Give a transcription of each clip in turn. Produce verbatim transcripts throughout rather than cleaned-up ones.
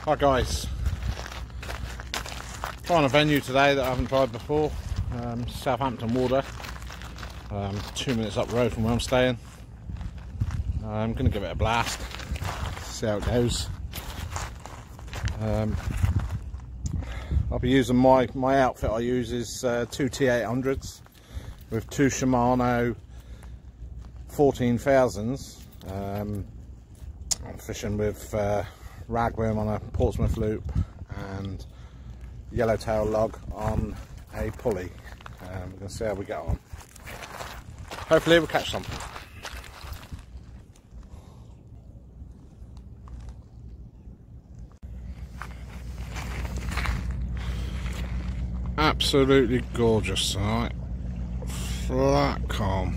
Hi guys, trying a venue today that I haven't tried before. um, Southampton Water, um, two minutes up the road from where I'm staying. I'm going to give it a blast, see how it goes. um, I'll be using my, my outfit I use is uh, two T eight hundreds with two Shimano fourteen thousands. um, I'm fishing with uh, ragworm on a Portsmouth loop and yellowtail log on a pulley. Um, we're going to see how we get on. Hopefully we'll catch something. Absolutely gorgeous tonight. Flat calm.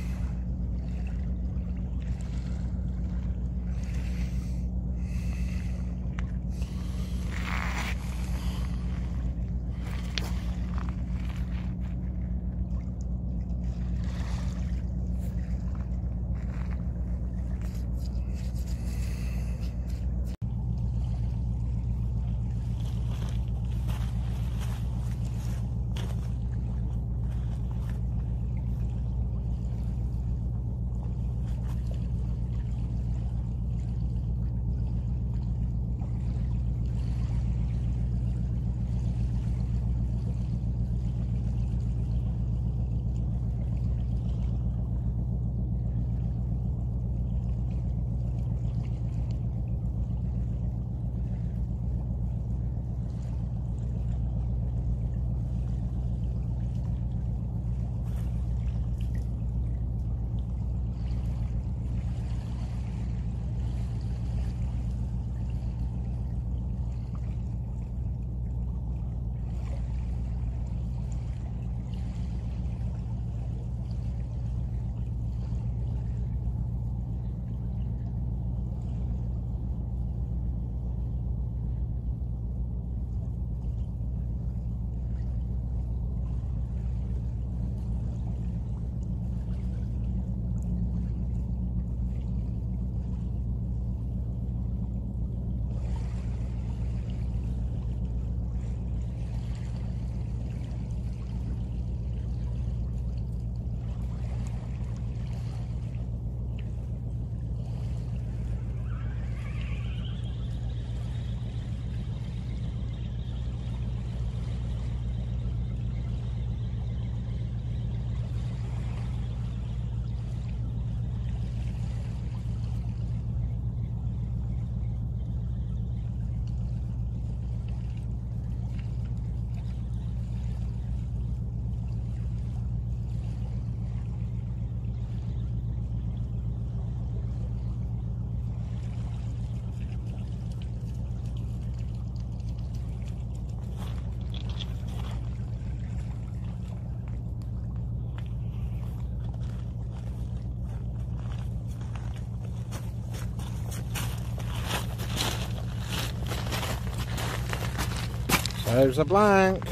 There's a blank.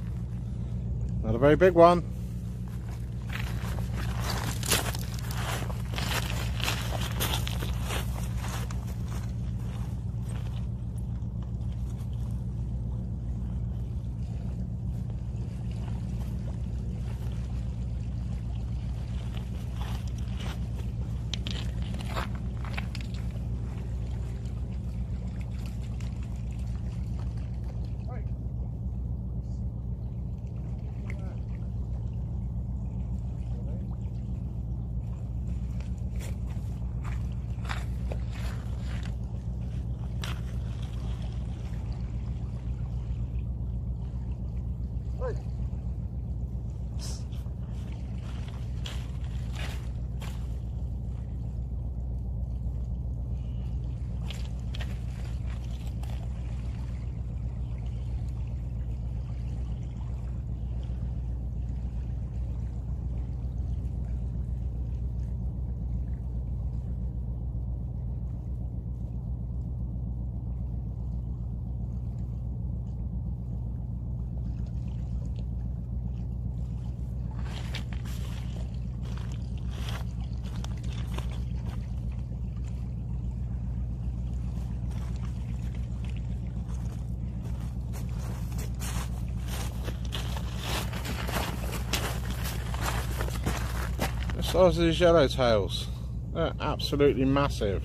Not a very big one. size of these yellowtails. They're absolutely massive.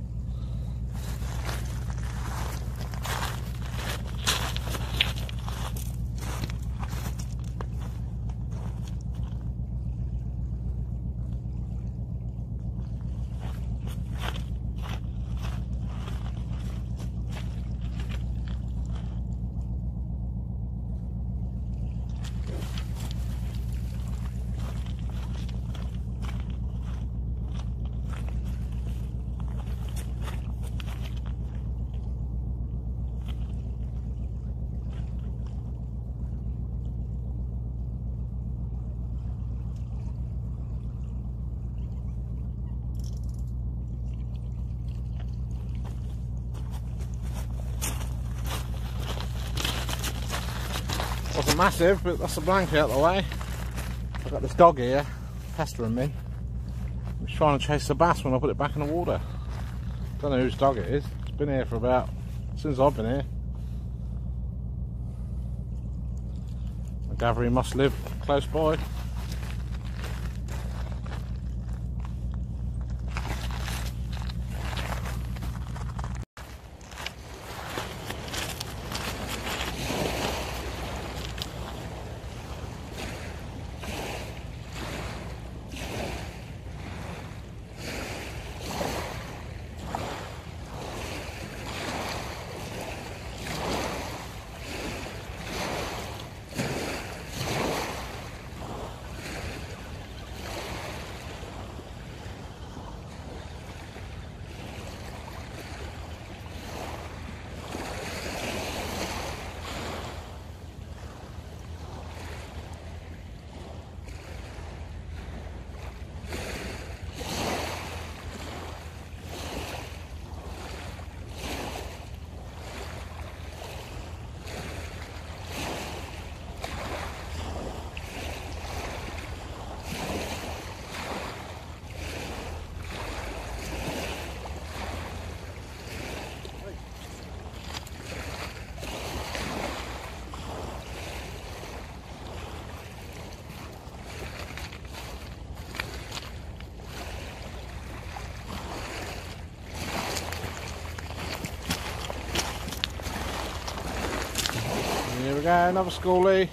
Wasn't massive, but that's the blanket out of the way. I've got this dog here pestering me. He's trying to chase the bass when I put it back in the water. Don't know whose dog it is. It's been here for about, since I've been here. I gather he must live close by. Here we go, another schoolie.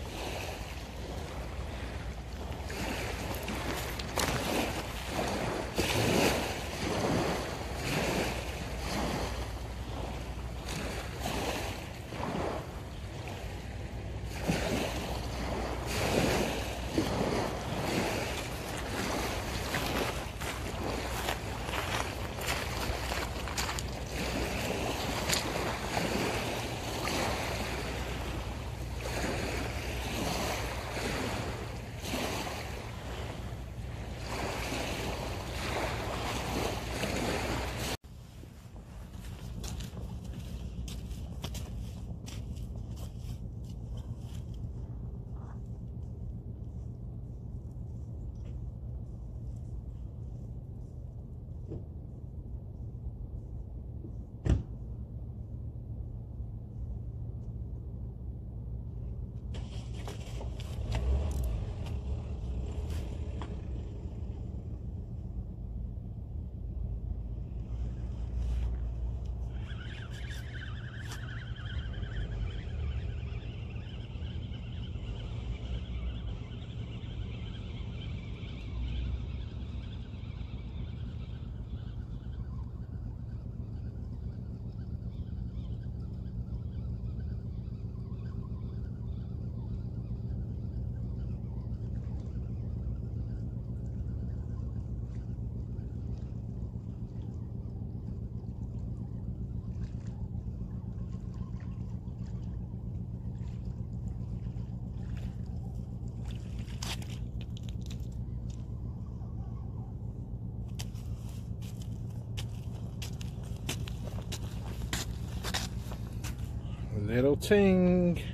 Little ting.